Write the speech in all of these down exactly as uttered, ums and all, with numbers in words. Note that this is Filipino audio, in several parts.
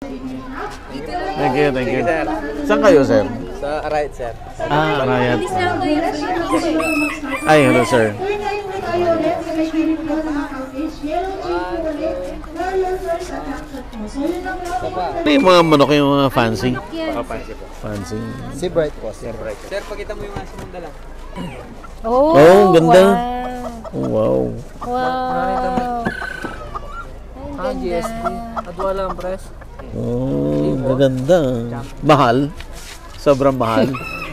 Thank you, thank you. Saan kayo, sir? Sa right, sir. Ah, right. Ay, hello, sir. Ano yung mga manok, yung mga fancy? Fancy po. Fancy. Si Bright po, sir. Bright. Sir, pakita mo yung asin ng dala. Oh, oh ganda. Wow. Wow. Ah, G S T. Adwa lang, press. Oh, maganda. Mahal. Sobrang mahal.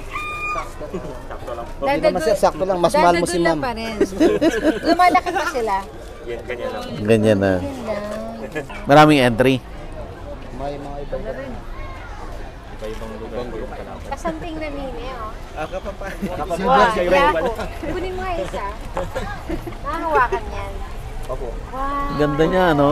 Okay naman, sir. Sakto lang. Mas mahal mo si ma'am. Lumalaki pa sila. Ganyan lang. Ganyan na. Maraming entry. May mga iba na rin. Iba-ibang lugar. Kasanting na nini, oh. Aka pa pa. Wow. Kunin mo nga isa. Nakahawakan yan. Opo. Wow. Ganda niya, no?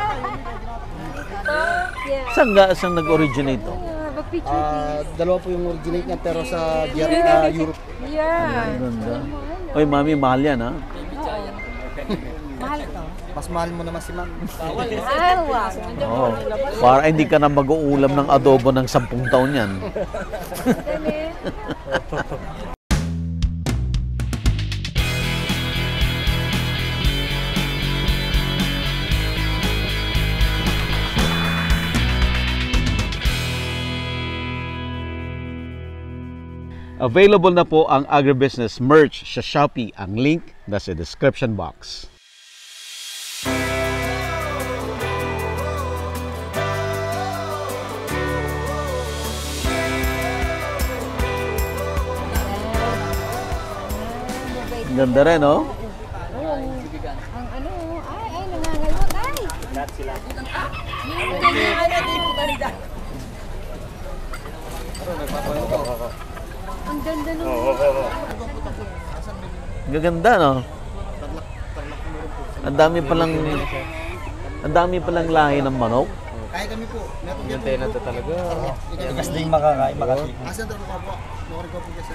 Saan ga saan nag-originate to? Ah, dalawa po yung originate niya pero sa uh, Europe. Yeah. Ganda. Oy, mami, mahal yan, ha? Mahal to. Mas mahal mo naman si ma'am. Mahal, wow. Oo. Para hindi ka na mag-uulam ng adobo ng sampung taon yan. Available na po ang agribusiness merch sa Shopee. Ang link nasa description box. Ganda rin, no? Ang ano, ay, ay, nangangalot, ay. Lahat sila. Ang ganda nung... Gaganda, no? Ang dami palang ang dami palang lahi ng manok. Kaya kami po. Yung tena to talaga. Ikas din makakain, makakain. Asan to po po? Nori ko po kasi.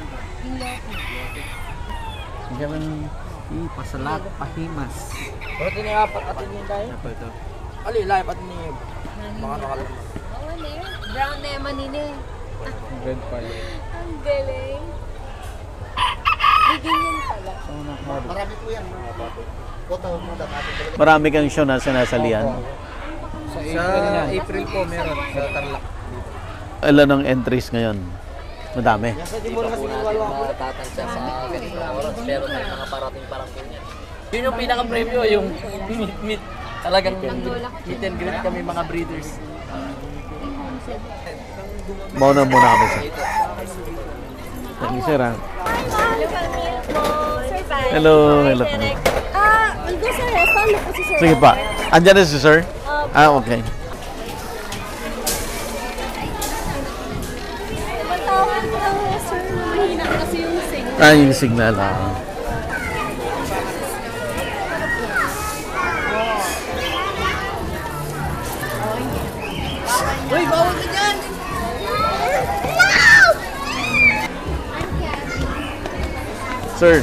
Ganun. Pasalak, pahimas. Pero tiniapat atin yun tayo. Apa ito? Ali, live atin ni mga nakalat. Oo, ne. Brown na yaman nini. Red pala. Ang galing. Bigyan yan pala. Marami po yan. Photo mo natin. Marami kang show na sinasalian. Sa April, sa April po meron sa Tarlac. Ilan ang entries ngayon? Madami. Hindi po natin matatansya sa ganitong oras, pero may mga parating parang ganyan. Yun yung pinaka-preview, yung meet, meet. Talagang meet and greet kami mga breeders. Mauna muna kami sa. Thank you, sir. Ha? Hello, hello. Ah, hindi sir, follow po si sir. Sige pa. Andiyan na si sir? Ah, okay. Matawag lang sir. Mahina kasi yung signal. Ah, yung signal. Ah. Uy, bawal ka dyan! Sir.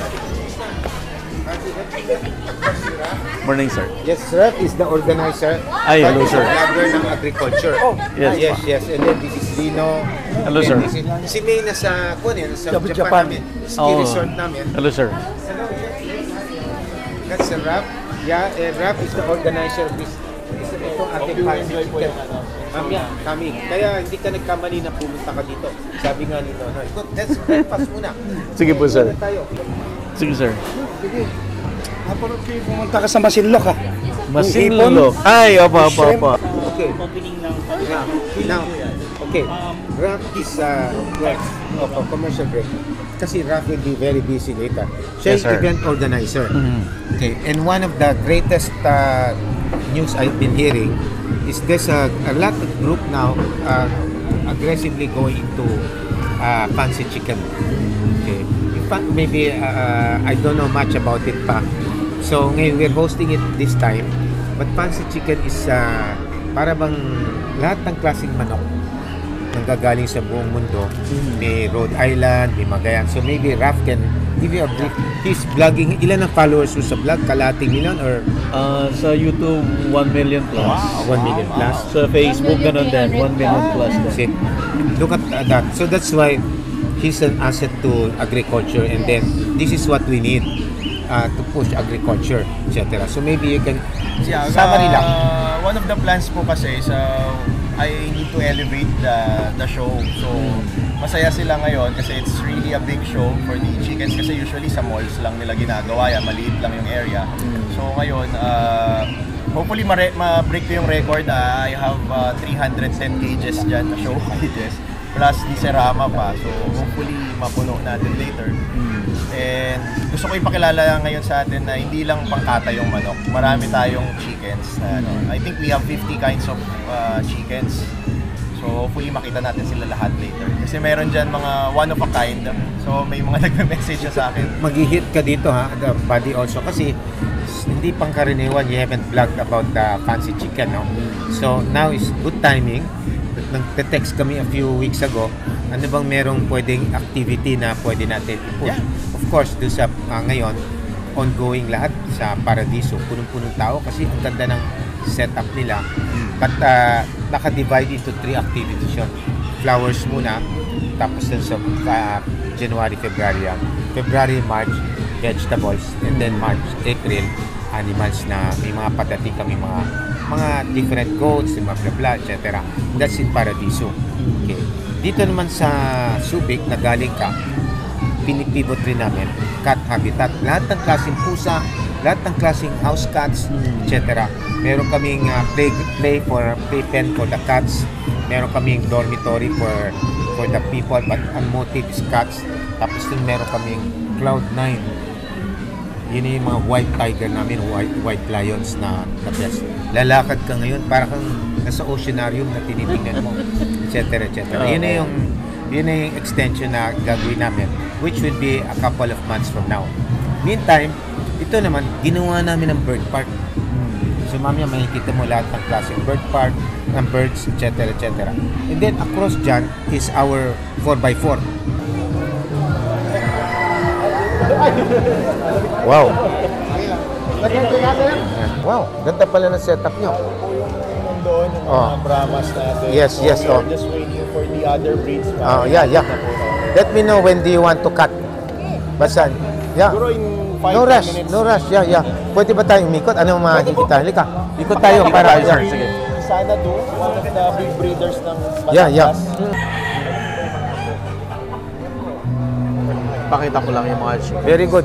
Morning, sir. Yes, sir. Is the organizer. Ay, hello, sir. Vlogger ng agriculture. Oh, Yes. yes, yes. And then this is Lino. Hello, And sir. this is- Si May nasa, kung yan, sa Japan. Japan namin. Ski Oh. resort namin. Hello, sir. That's the Rap. Yeah, and Rap is the organizer of this. Ito ating fancy chicken. Kami, kami. Kaya hindi ka nagkamali na pumunta ka dito. Sabi nga nito, no, ito, let's breakfast muna. Sige po, sir. Tayo. Sige, sir. Napunod kayo pumunta ka sa Masinloc ha? Masinlok. Ay, opo, opo, opo. Okay. Now, now, okay. Rap is uh, like of a commercial break. Kasi Rap will be very busy later. Siya Yes, yung sir. event organizer. Mhm. Okay. And one of the greatest uh, news I've been hearing is there's a, a lot of group now uh, aggressively going into uh, fancy chicken. Okay. In fact, maybe uh, I don't know much about it pa. So ngayon we're hosting it this time. But fancy chicken is uh, para bang lahat ng klaseng manok nanggagaling sa buong mundo. May Rhode Island, may Magayan. So maybe Raf can give you a brief. He's vlogging. Ilan ang followers mo sa vlog? Kalating million or Uh, sa YouTube, one million plus. one million plus? Sa Facebook, ganun din, one million plus. See, look at uh, that. So that's why he's an asset to agriculture, and then this is what we need uh, to push agriculture, et cetera. So maybe you can Yeah, summary uh, lang. one of the plans po kasi is uh, I need to elevate the the show. So masaya sila ngayon kasi it's really a big show for the chickens kasi usually sa malls lang nila ginagawa yan, maliit lang yung area. So ngayon, uh, hopefully ma-break ko yung record. Uh, I have uh, three hundred ten cages dyan na show cages plus di Serama pa. So hopefully mapuno natin later. And gusto ko ipakilala ngayon sa atin na hindi lang pangkata yung manok. Marami tayong chickens. Na, ano, I think we have fifty kinds of uh, chickens. So hopefully makita natin sila lahat later. Kasi meron dyan mga one of a kind. So may mga nagme-message na sa akin. Mag-hit ka dito ha, the body also kasi hindi pangkaraniwan, you haven't vlogged about the fancy chicken, no? So now is good timing. Nag-text kami a few weeks ago, ano bang merong pwedeng activity na pwede natin i-push? Yeah. Of course, doon sa uh, ngayon, ongoing lahat sa Paradiso, punong-punong tao kasi ang ganda ng setup nila. But uh, naka-divide into three activities yun. Flowers muna, tapos dun sa uh, January, February, February, March, vegetables, and then March, April, animals na may mga padating kami mga mga different goats, mga bla bla, et cetera. That's in Paradiso. Okay. Dito naman sa Subic, na galing ka, pinipivot rin namin cat habitat. Lahat ng klaseng pusa, lahat ng klaseng house cats, et cetera. Meron kaming uh, play play for play pen for the cats. Meron kaming dormitory for for the people, but ang motive is cats. Tapos din meron kaming Cloud nine. Yun yung mga white tiger namin, white white lions na na best. Lalakad ka ngayon para kang nasa oceanarium na tinitingnan mo, et cetera, et cetera. Yun na yung yun na yung extension na gagawin namin, which will be a couple of months from now. Meantime, ito naman, ginawa namin ng bird park. So mamaya makikita mo lahat ng klaseng bird park, ng birds, et cetera, et cetera. And then across dyan is our four by four. Wow. Wow, ganda pala ng setup nyo. Doon yung mga Oh. Brahmas natin. Yes, So, yes, we are oh. just waiting for the other breeds. Oh, yeah, yeah. Let me know when do you want to cut. Basan? Yeah. Siguro in five No ten rush, minutes. no rush. Yeah, yeah. Pwede ba tayong umikot? Ano makikita? Halika. Ikot tayo para. Sir, sige. Sana do, one of the big breeders ng Batangas. Yeah, yeah. Pakita ko lang yung mga chicken. Very good.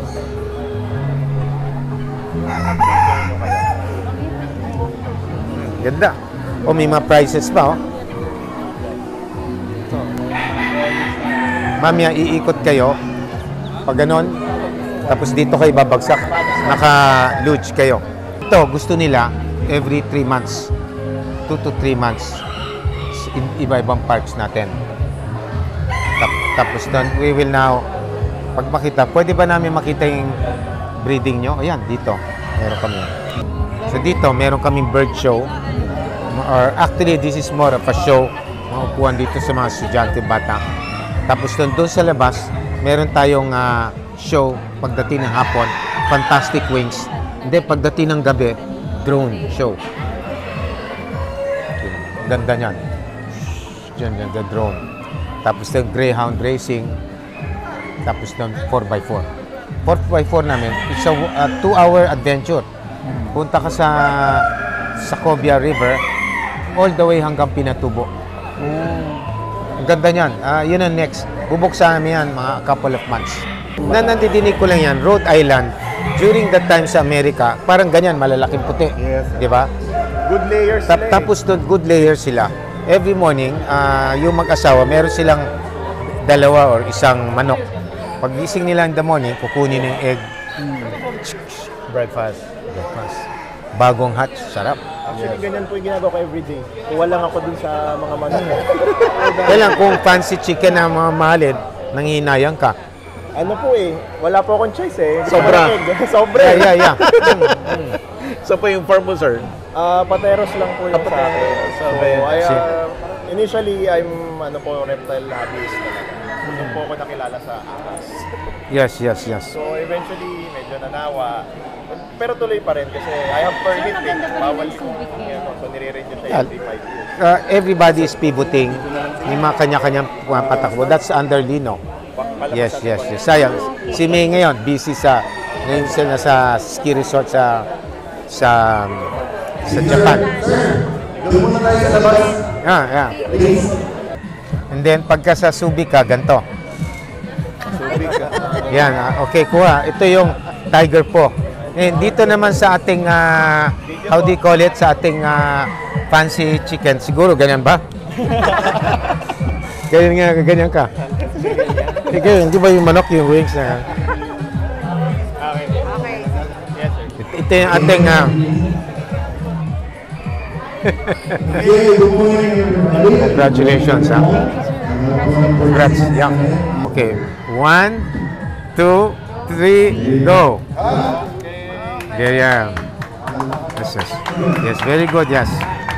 Ganda. O may mga prices pa, oh. Mamaya, iikot kayo. Pag ganon, tapos dito kayo babagsak. Naka-luge kayo. Ito, gusto nila every three months. two to three months. In iba-ibang parks natin. Tap- tapos doon, we will now, pag makita, pwede ba namin makita yung breeding nyo? Ayan, dito. Meron kami. So dito, meron kaming bird show. Or actually, this is more of a show. Makukuhan dito sa mga estudyante bata. Tapos doon, doon sa labas, meron tayong uh, show pagdating ng hapon. Fantastic Wings. Hindi, pagdating ng gabi, drone show. Ganda niyan. Diyan, diyan, the drone. Tapos yung Greyhound Racing. Tapos doon, four by four. four by four namin, it's a uh, two-hour adventure. Punta ka sa sa Cobia River, all the way hanggang Pinatubo. Ang ganda niyan. Uh, yun ang next. Bubuksan namin yan mga couple of months. Na nandidinig ko lang yan, Rhode Island, during that time sa America, parang ganyan, malalaking puti. Yes. Di ba? Good layers Tap, sila eh. tapos doon, good layer sila. Every morning, uh, yung mag-asawa, meron silang dalawa or isang manok. Pag gising nila in the morning, kukunin yung egg. Breakfast. Breakfast. Bagong hatch, sarap. Actually, ganyan po yung ginagawa ko everyday. Kuha lang ako dun sa mga manok. Kailan kung fancy chicken na mga mahalin, nanghihinayang ka. Ano po eh, wala po akong choice eh. Sobra. Sobra. Yeah, yeah, yeah. So po yung farm mo, sir? Ah, pateros lang po yung sa akin. So, I, See. uh, initially, I'm ano po, reptile hobbyist talaga. doon po ako nakilala sa ahas. Yes, yes, yes. So eventually, medyo nanawa. Pero tuloy pa rin kasi I have permit eh. Bawal kung ano, so nire-renew siya every five years. Uh, everybody is pivoting. May mga kanya-kanyang patakbo. That's under Lino. Yes, yes, yes. Sayang. Si May ngayon, busy sa, ngayon siya nasa ski resort sa, sa, sa Japan. Ah, yeah. And then, pagka sa Subic ka, ganito. Yan, ah, okay, kuha. Ito yung tiger po. Eh, dito naman sa ating, uh, how do you call it, sa ating uh, fancy chicken. Siguro, ganyan ba? Ganyan nga, ganyan ka. Eh, ganyan, di ba yung manok, yung wings na? Okay. Okay. Yes, sir. Ito, ito yung ating, uh, congratulations, ha? Congrats, yeah. Okay, one, two, three, go. There you are. Yes, yes. Yes, very good, yes.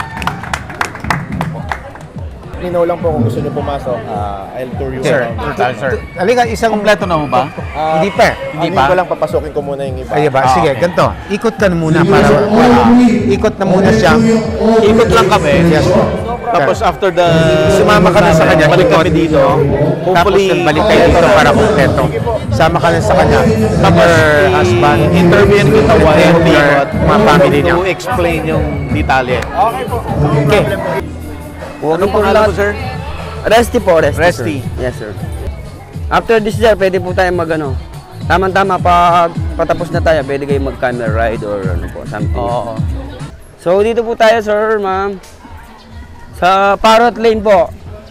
Linaw lang po kung gusto niyo pumasok, uh, I'll tour you Sir, around. sir. Halika, isang... Kompleto na mo ba? Ah, Hindi pa. Hindi pa? ko lang papasukin ko muna yung iba. Ay, ba? Ah, Sige, okay. ganito. Ikot ka na muna para... Ikot na muna siya. Ikot lang kami. Yes, po. Tapos after the... Sumama ka na sa kanya. Balik ikot. kami dito. Tapos Hopefully, balik tayo dito para kompleto. Sama ka na sa kanya. Her husband. interviewin kita while And we your mga family niya. to explain yung detalye. Okay po. Okay. Anong pangalan mo, sir? Resty po, Resty. Resty. Sir. Yes, sir. After this, sir, pwede po tayo mag, ano, tama-tama, pag patapos na tayo, pwede kayo mag-camera ride or ano po, something. Oo. So, dito po tayo, sir, ma'am. Sa Parrot Lane po.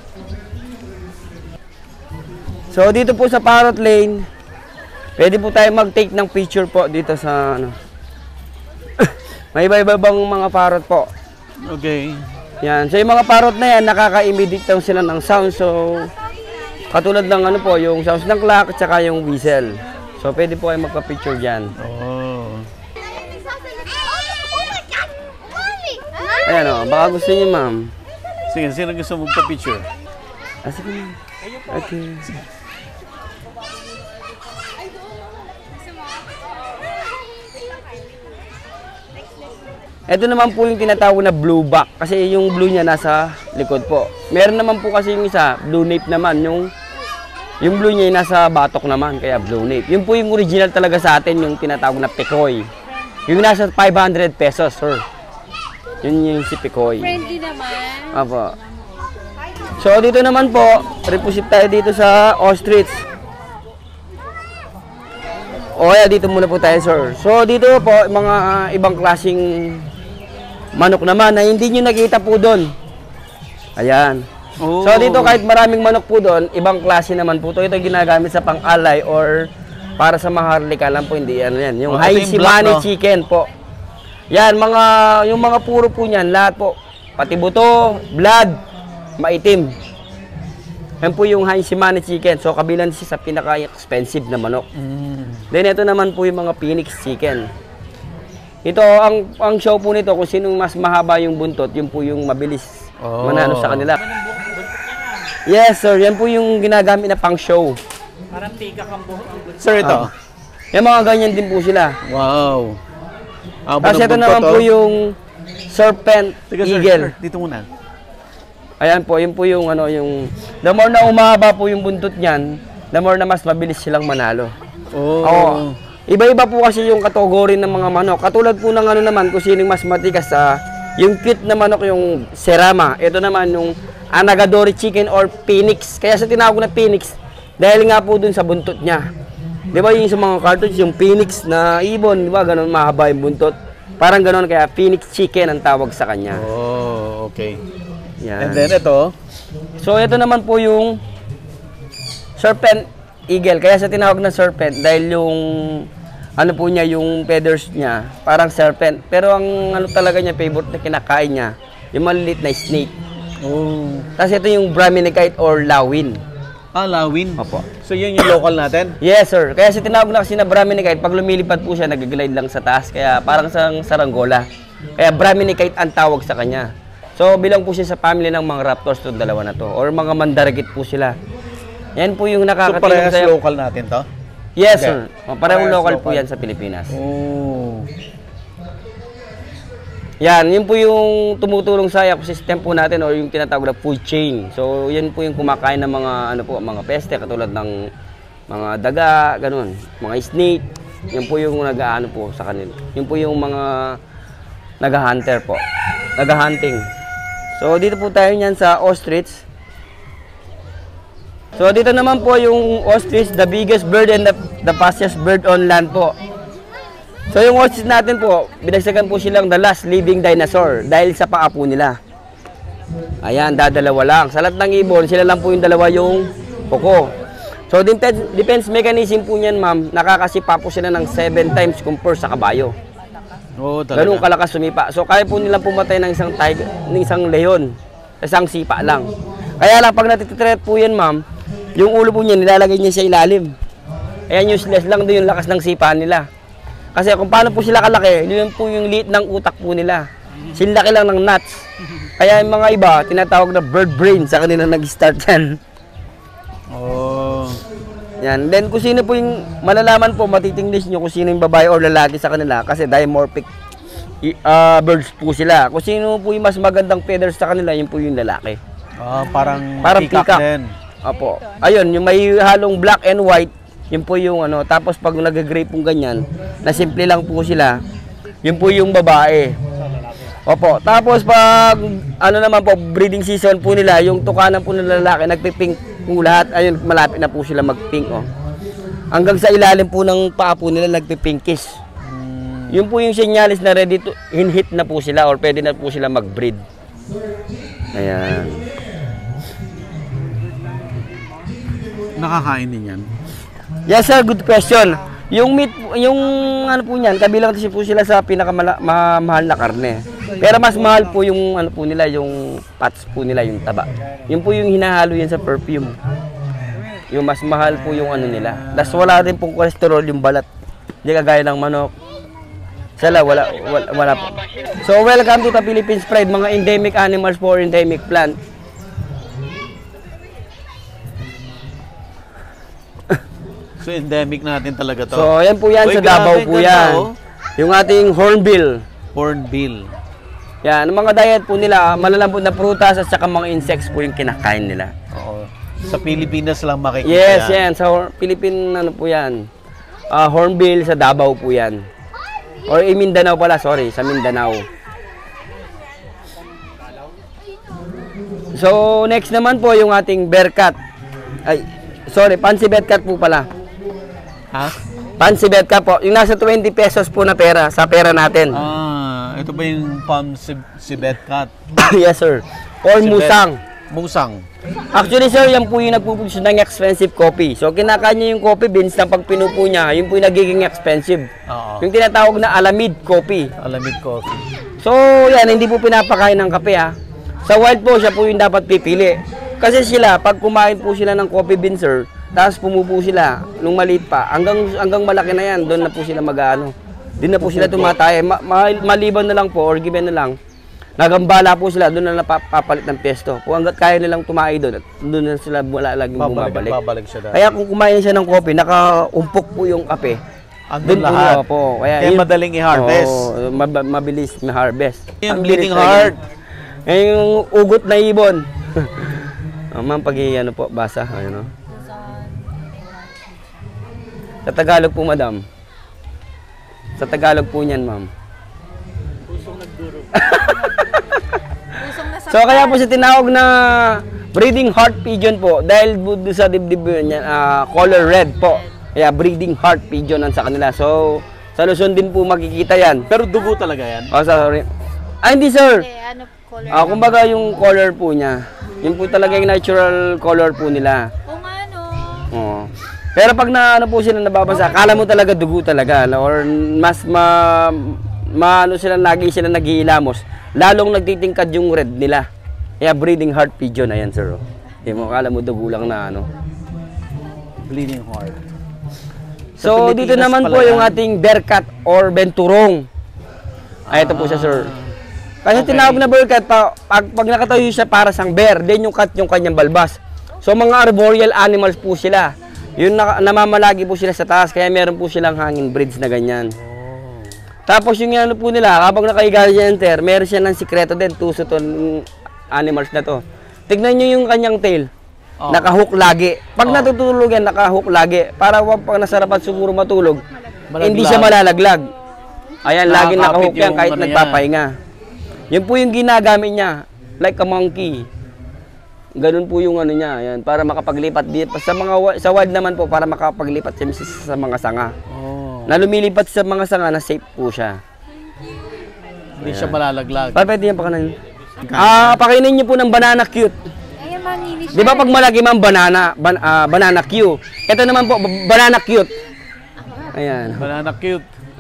So, dito po sa Parrot Lane, pwede po tayo mag-take ng picture po dito sa, ano. May iba-iba bang mga parrot po. Okay. Yan. So, yung mga parrot na yan, nakaka-imitate daw sila ng sound. So, katulad ng ano po, yung sounds ng clock at saka yung whistle. So, pwede po kayo magpa-picture dyan. Oh. Ayan o, baka gusto niyo, ma'am. Sige, sino gusto mo pa-picture? Ah, sige, ma'am. Okay. Ito naman po yung tinatawag na blue back kasi yung blue niya nasa likod po. Meron naman po kasi yung isa, blue nape naman, yung yung blue niya yung nasa batok naman, kaya blue nape. Yun po yung original talaga sa atin, yung tinatawag na Pekoy. Yung nasa five hundred pesos, sir. Yun yung si Pekoy. Friendly naman. Apo. So dito naman po, reposip tayo dito sa ostrich. O kaya dito muna po tayo, sir. So dito po, mga uh, ibang klaseng manok naman na hindi nyo nakita po doon. Ayan. Oh. So dito kahit maraming manok po doon, ibang klase naman po ito. Ito ginagamit sa pang-alay or para sa mga harlika lang po, hindi yan. yan. Yung Oh, high ito yung simani black, no? chicken po. Yan, mga, yung mga puro po niyan, lahat po. Pati buto, blood, maitim. Yan po yung high simani chicken. So kabilang siya sa pinaka-expensive na manok. Mm. Then ito naman po yung mga Phoenix chicken. Ito, ang ang show po nito, kung sino mas mahaba yung buntot, yun po yung mabilis Oh. manalo sa kanila. Yes, sir. Yan po yung ginagamit na pang show. Sir, ito. Yung mga ganyan din po sila. Wow. Ah, Tapos ito buntot, naman oh. po yung serpent Teka, sir, eagle. sir, dito muna. Ayan po, yun po yung ano, yung the more na umahaba po yung buntot niyan, the more na mas mabilis silang manalo. Oh. Oo. Iba-iba po kasi yung kategory ng mga manok. Katulad po ng ano naman, kung sinong mas matikas sa yung cute na manok, yung Serama. Ito naman yung Anagadori chicken or Phoenix. Kaya sa tinawag na Phoenix, dahil nga po dun sa buntot niya. Di ba yung sa mga cartoons, yung Phoenix na ibon, di ba, ganun mahaba yung buntot. Parang ganun, kaya Phoenix chicken ang tawag sa kanya. Oh, okay. Yan. And then ito. So ito naman po yung serpent eagle. Kaya sa tinawag na serpent dahil yung ano po niya, yung feathers niya, parang serpent. Pero ang ano talaga niya, favorite na kinakain niya, yung maliliit na snake. Oh. Tapos ito yung Brahminicite or lawin. Ah, lawin. Opo. So yun yung local natin? Yes, sir. Kaya sa tinawag na kasi na Brahminicite, pag lumilipad po siya, nag-glide lang sa taas. Kaya parang sa saranggola. Kaya Brahminicite ang tawag sa kanya. So bilang po siya sa family ng mga raptors itong dalawa na to. Or mga mandaragit po sila. Yan po yung So nakakatulong parehas sa... local natin to? Yes, Okay. sir. Parehong Parehas local po local. yan sa Pilipinas. Oh. Yan, yun po yung tumutulong sa ecosystem po natin or yung tinatawag na food chain. So, yan po yung kumakain ng mga ano po, mga peste katulad ng mga daga, ganun, mga snake. Yan po yung nag-aano po sa kanila. Yun po yung mga nag-hunter po. Nag-hunting. So, dito po tayo niyan sa ostrich. So, dito naman po yung ostrich, the biggest bird and the, the fastest bird on land po. So yung ostrich natin po, binagsagan po silang the last living dinosaur dahil sa paa po nila. Ayan, dadalawa lang. Sa lahat ng ibon, sila lang po yung dalawa yung kuko. So defense mechanism po niyan, ma'am, nakakasipa po sila ng seven times compare sa kabayo. Oh, talaga. Ganun kalakas sumipa. So kaya po nilang pumatay ng isang tiger, ng isang leon, isang sipa lang. Kaya lang pag natitreat po yan, ma'am, yung ulo po niya nilalagay niya sa ilalim. Ayan, useless lang doon yung lakas ng sipa nila. Kasi kung paano po sila kalaki, yun po yung liit ng utak po nila. Sinlaki lang ng nuts. Kaya yung mga iba, tinatawag na bird brain sa kanila nag-start yan. Oh. Yan. Then kung sino po yung malalaman po, matitingnis nyo kung sino yung babae o lalaki sa kanila. Kasi dimorphic uh, birds po sila. Kung sino po yung mas magandang feathers sa kanila, yun po yung lalaki. Ah, parang, Parang peacock, peacock. din. Opo. Ayun, yung may halong black and white, yun po yung ano, tapos pag nag-gray pong ganyan, na simple lang po sila, yun po yung babae. Opo, tapos pag ano naman po, breeding season po nila, yung tukanan po ng lalaki, nagpipink po lahat, ayun, malapit na po sila mag-pink, oh. Hanggang sa ilalim po ng paa po nila, nagpipinkish. Hmm. Yun po yung senyalis na ready to, in-hit na po sila, or pwede na po sila mag-breed. Ayan. Nakakain din yan. Yes sir, good question. Yung meat, yung ano po niyan, kabilang kasi po sila sa pinakamahal na karne. Pero mas mahal po yung ano po nila, yung fats po nila, yung taba. Yun po yung hinahalo yan sa perfume. Yung mas mahal po yung ano nila. Das wala rin pong cholesterol yung balat. Hindi kagaya ng manok. Sala, wala, wala, wala po. So welcome to the Philippines Pride, mga endemic animals for endemic plant. So endemic natin talaga to. So yan po yan. Uy, sa Davao grabe, po ganda, yan. oh. Yung ating hornbill. Hornbill. Yan, ang mga diet po nila, malalambot na prutas at saka mga insects po yung kinakain nila. Oo. Sa Pilipinas lang makikita Yes, yan. yan. Sa Hor- Philippine, ano po yan, uh, hornbill sa Davao po yan. Or in Mindanao pala, sorry, sa Mindanao. So, next naman po yung ating bear cat. Ay, sorry, fancy bear cat po pala. Ha? Fancy bear cat po. Yung nasa twenty pesos po na pera, sa pera natin. Ah, ito ba yung palm si, si cat? Yes, sir. Or Si musang. Bet- Musang. Actually sir, yan po yung nagpupursyon ng expensive coffee. So kinakain niya yung coffee beans na pag pinupo niya, yun po yung nagiging expensive. Oo. Yung tinatawag na alamid coffee. Alamid coffee. So yan, hindi po pinapakain ng kape ha. Sa wild po, siya po yung dapat pipili. Kasi sila, pag kumain po sila ng coffee beans sir, tapos pumupo sila, nung maliit pa, hanggang, hanggang malaki na yan, doon na po sila mag-ano. Doon na po sila tumatay. Ma ma maliban na lang po, or given na lang, nagambala po sila, doon na napapalit ng pesto. Kung hanggat kaya nilang tumae doon, doon na sila wala laging Babalik, bumabalik. babalik siya dahil. Kaya kung kumain siya ng kopi, nakaumpok po yung kape. Andun Doon lahat. po, po. Kaya, Kaya yun- madaling i-harvest. Oo, mab- mabilis ma-harvest. Yung Ang bleeding bilis talaga. heart. Eh, yung ugot na ibon. oh, ma'am, pag ano po, basa. Ayun, no? Sa Tagalog po, madam. Sa Tagalog po niyan, ma'am. So kaya po siya tinawag na breeding heart pigeon po dahil doon sa dibdib niya uh, color red po. Kaya breeding heart pigeon ang sa kanila. So sa Luzon din po makikita yan. Pero dugo talaga yan. Oh, sorry. Ah, hindi sir. Eh, ano color? Ah, kumbaga yung color po niya. Yun po talaga yung natural color po nila. Kung ano. Oo. Pero pag na ano po sila nababasa, akala mo talaga dugo talaga or mas ma, ma ano sila lagi sila naghihilamos. Lalong nagtitingkad yung red nila. Kaya breeding heart pigeon ayan sir. Hindi mo akala mo dugo lang na ano. Bleeding heart. So Sa dito Pilipinas naman pala po yung yan. ating bearcat or benturong. Ay ito po siya sir. Kasi Okay. tinawag na bearcat pa, pag, pag nakatayo siya para sang bear, then yung cat yung kanyang balbas. So mga arboreal animals po sila. Yung na, namamalagi po sila sa taas, kaya meron po silang hanging bridge na ganyan. Tapos yung ano po nila, kapag nakahiga siya enter, meron siya ng sikreto din, tuso to animals na to. Tignan nyo yung kanyang tail. Oh. Nakahook lagi. Pag oh. natutulog yan, nakahook lagi. Para pag nasarapan siguro matulog, malaglag. Hindi siya malalaglag. Ayan, lagi nakahook yan kahit ano nagpapahinga. Yan po yung ginagamit niya. Like a monkey. Ganun po yung ano niya. Ayan, para makapaglipat. Sa mga sa wild naman po, para makapaglipat siya sa mga sanga. Oh. Na lumilipat sa mga sanga na safe po siya. Hindi siya malalaglag. Papwede yan pa kanan. Ah, pakainin niyo po ng banana cute. Di ba pag malaki man banana, ban, uh, banana Q. Ito naman po, banana cute. Ayan. Banana cute.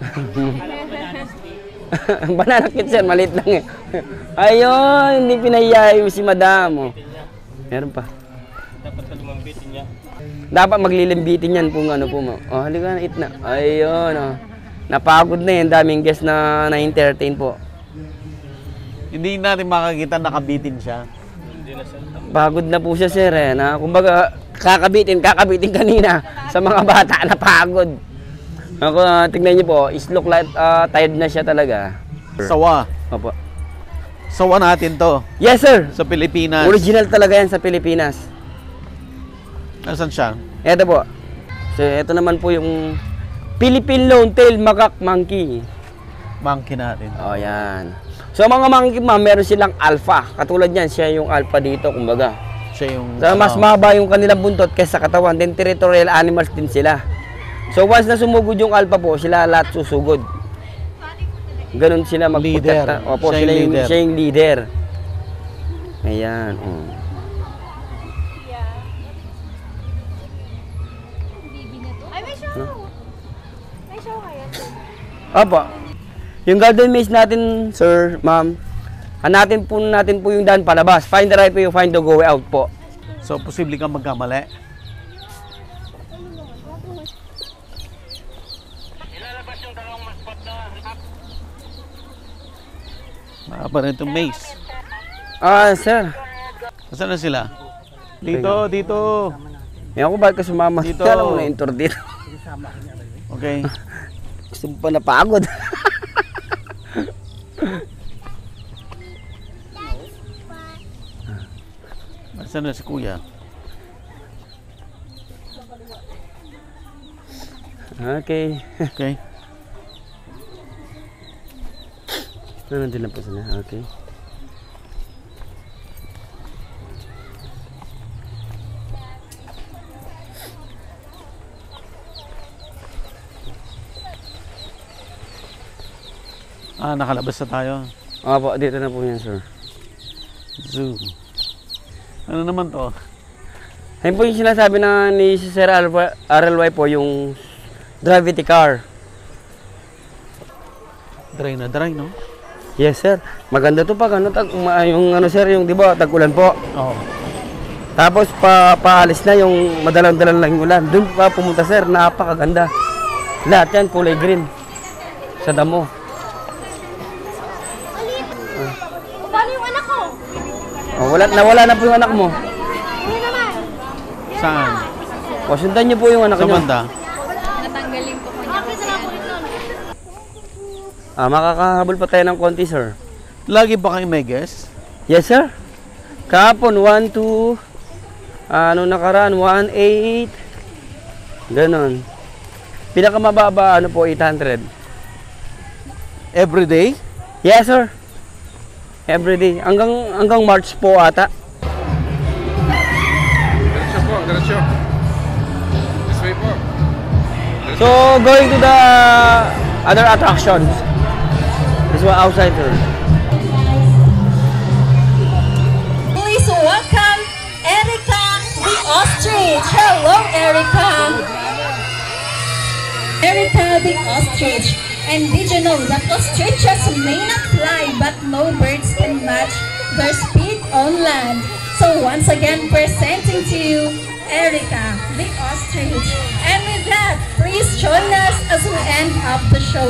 Banana cute sir, maliit lang eh. Ayun, hindi pinayay si madam. Oh. Meron pa. Dapat lumambitin niya. Dapat maglilimbitin yan kung ano po mo. Oh, halika na, eat na. Ayun, oh. Napagod na yun, daming guest na na-entertain po. Hindi natin makakita nakabitin siya. Pagod na po siya sir eh. Na, kumbaga, kakabitin, kakabitin kanina sa mga bata na pagod. Ako, uh, tignan niyo po, is look like uh, tired na siya talaga. Sawa. Opo. Sawa natin to. Yes sir. Sa Pilipinas. Original talaga yan sa Pilipinas. Nasaan siya? Ito po. So, ito naman po yung Philippine Lone-tailed Macaque Monkey. Monkey natin. O, oh, yan. So, mga monkey ma'am, meron silang alpha. Katulad yan, siya yung alpha dito, kumbaga. Siya yung... So, mas mahaba yung kanilang buntot kaysa katawan. Then, territorial animals din sila. So, once na sumugod yung alpha po, sila lahat susugod. Ganun sila mag-protect. Opo, siya sila yung yung, leader. siya yung leader. Ayan. Um. Ay, may show! May show kaya? Opo. Yung garden maze natin, sir, ma'am, hanatin po natin po yung daan palabas. Find the right way, find the go way out po. So, posible kang magkamali. Ilalabas yung dalawang mascot na Makaparin itong maze. Ah, sir. Saan na sila? Dito, dito. Yan ako, bakit ka sumama? Dito. Kala mo na intor dito. Okay. Gusto mo pa napagod. Saan na si kuya? Okay. Okay. Nandun lang po sila. Okay. Ah, nakalabas na tayo. Opo, dito na po yan, sir. Zoo. Ano naman to? Ayun po yung sinasabi na ni Sir R L Y po, yung gravity car. Dry na dry, no? Yes, sir. Maganda to pag ano, tag, ma- yung ano, sir, yung di ba, tag-ulan po. Oo. Tapos pa paalis na yung madalang-dalang lang yung ulan. Doon pa pumunta, sir, napakaganda. Lahat yan kulay green sa damo. Paano yung anak ko? Oh, wala, nawala na po yung anak mo. Ano naman? Saan? O, sundan niyo po yung anak Sa niyo. banda? Natanggalin ko po niya kasi ano. Ah, makakahabol pa tayo ng konti, sir. Lagi ba kayo may guest? Yes, sir. Kahapon, one, two, ano nakaraan, one, eight. Ganon. Pinakamababa, ano po, eight hundred. Every day? Yes, sir. Every day. Hanggang, hanggang March po ata. Diretso po, diretso. This way po. So, going to the other attractions. This one outside, sir. Please welcome Erica the ostrich. Hello, Erica. Erica the ostrich. And did you know that ostriches may not fly, but no birds can match their speed on land? So once again, presenting to you Erica the ostrich. And with that, please join us as we end up the show.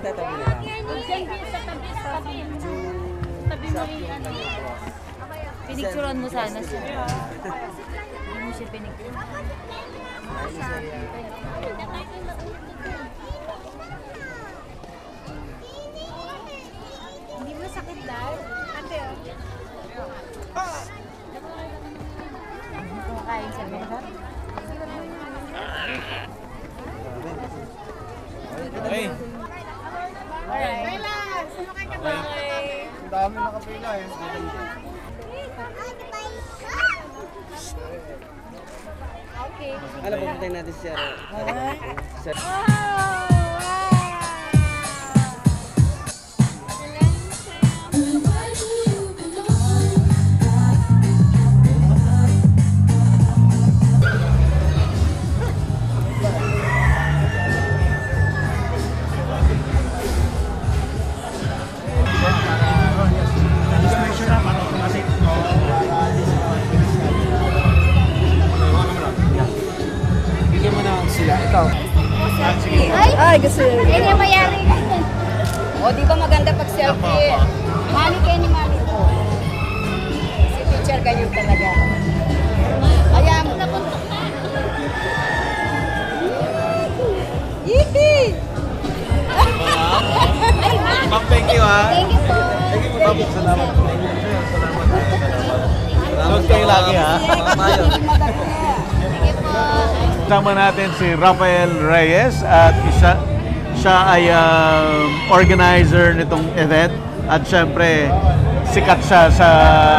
tatabi na lang. Diyan din sa tabi, sa tabi. Tabi mo yung ano. Pinicturan mo sana siya. Hindi mo siya pinicturan. Hindi mo sakit dahil? Ate, oh. Kumakain siya, Beda? Okay. Alright. Relax! Sumakay ka ba? Ang dami nakapila eh. Okay. Ano, pupuntahin natin siya. Sir. Bigyan mo na sila. Ikaw. Ay! Ay, gusto yun. Ay, yung mayari. O, di ba maganda pag selfie? Mali kayo ni mami ko. Si teacher ganyan talaga. Kaya mo na puntok na. Yippee! Ma'am, thank you ha. Thank you po. Thank you po, ma'am. Salamat po. Salamat. Salamat kayo lagi ha. Kasama natin si Rafael Reyes at isa, siya ay um, organizer nitong event at syempre sikat siya sa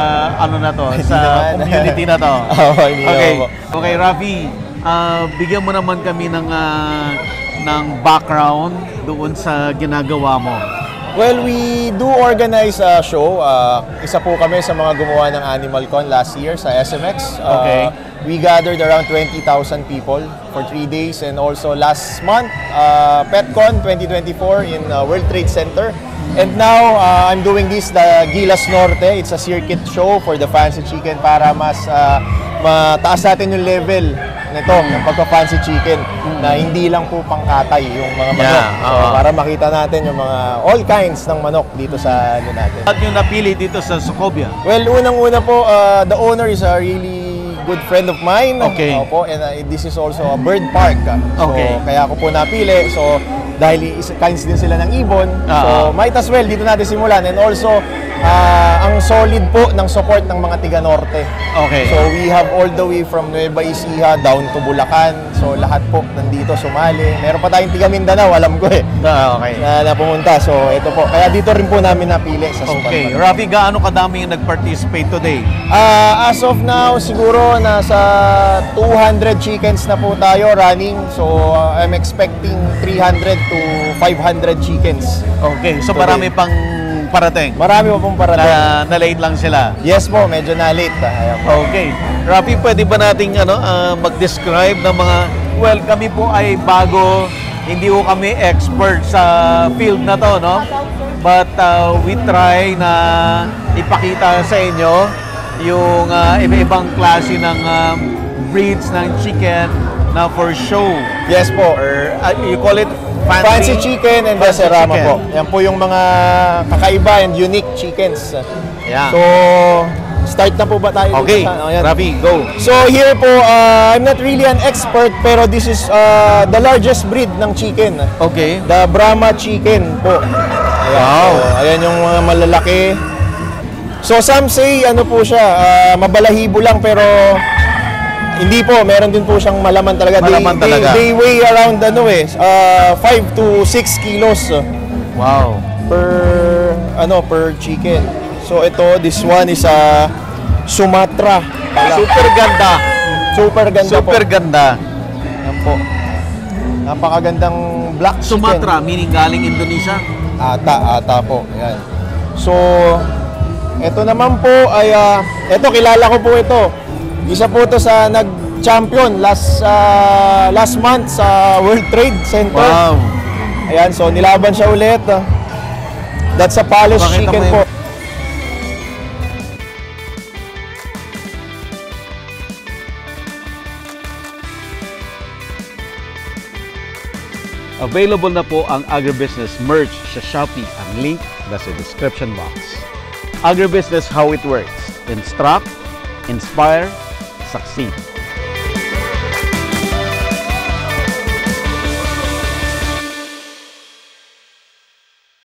ano na to, sa community na to. Okay, okay Rafi, uh, bigyan mo naman kami ng uh, ng background doon sa ginagawa mo. Well, we do organize a show. Uh, isa po kami sa mga gumawa ng Animal Con last year sa S M X. Uh, Okay. We gathered around twenty thousand people for three days, and also last month, uh, PetCon twenty twenty-four in uh, World Trade Center. And now, uh, I'm doing this, the Gilas Norte. It's a circuit show for the fancy chicken para mas uh, mataas natin yung level nito, ng pagka-fancy chicken, na hindi lang po pangkatay yung mga manok. Yeah, So, oo. para makita natin yung mga all kinds ng manok dito sa ano natin. At yung napili dito sa Socobia. Well, unang-una po, uh, the owner is a really good friend of mine. Okay. Opo, and uh, this is also a bird park. So, Okay. kaya ako po napili. So, dahil is- kinds din sila ng ibon. Ah. So, might as well, dito natin simulan. And also, uh, ang solid po ng support ng mga tiga-norte. Okay. So, we have all the way from Nueva Ecija down to Bulacan. So, lahat po nandito sumali. Meron pa tayong tiga Mindanao, alam ko eh. Ah, okay. Na, na pumunta. So, ito po. Kaya dito rin po namin napili sa Supan. Okay, Rafi, gaano kadami yung nag-participate today? Ah, as of now, siguro nasa two hundred chickens na po tayo running. So, uh, I'm expecting three hundred to five hundred chickens. Okay, so Today. marami pang parating. Marami po pong parating. Na, na-late lang sila. Yes po, medyo na-late. Ah, ayan po. Okay. Rafi, pwede ba nating ano, ah, mag-describe ng mga, well, kami po ay bago, hindi po kami expert sa field na to, no? But uh, we try na ipakita sa inyo yung uh, iba-ibang klase ng um, breeds ng chicken na for show. Yes po. Or uh, you call it Fancy chicken and the Fancy serama chicken. po. Yan po yung mga kakaiba and unique chickens. Yeah. So, start na po ba tayo? dito Okay, sa- oh, yan. Rafi, go. So here po, uh, I'm not really an expert, pero this is uh, the largest breed ng chicken. Okay. The Brahma chicken po. Ayan, Wow. so, ayan yung mga malalaki. So some say, ano po siya, uh, mabalahibo lang, pero hindi po, meron din po siyang malaman talaga. Malaman they, talaga. They, they weigh around ano eh, uh, five to six kilos Wow. per ano per chicken. So ito, this one is a Sumatra. Pala. Super ganda. Super ganda Super po. ganda. Yan po. Napakagandang black chicken. Sumatra, meaning galing Indonesia. Ata, ata po. Ayan. So, ito naman po ay, uh, ito, kilala ko po ito. Isa po to sa nag-champion last uh, last month sa World Trade Center. Wow. Ayan, so nilaban siya ulit. Uh, that's a Polish Pakita chicken mo po. yun. Available na po ang Agribusiness merch sa Shopee. Ang link nasa description box. Agribusiness, how it works. Instruct, inspire, succeed.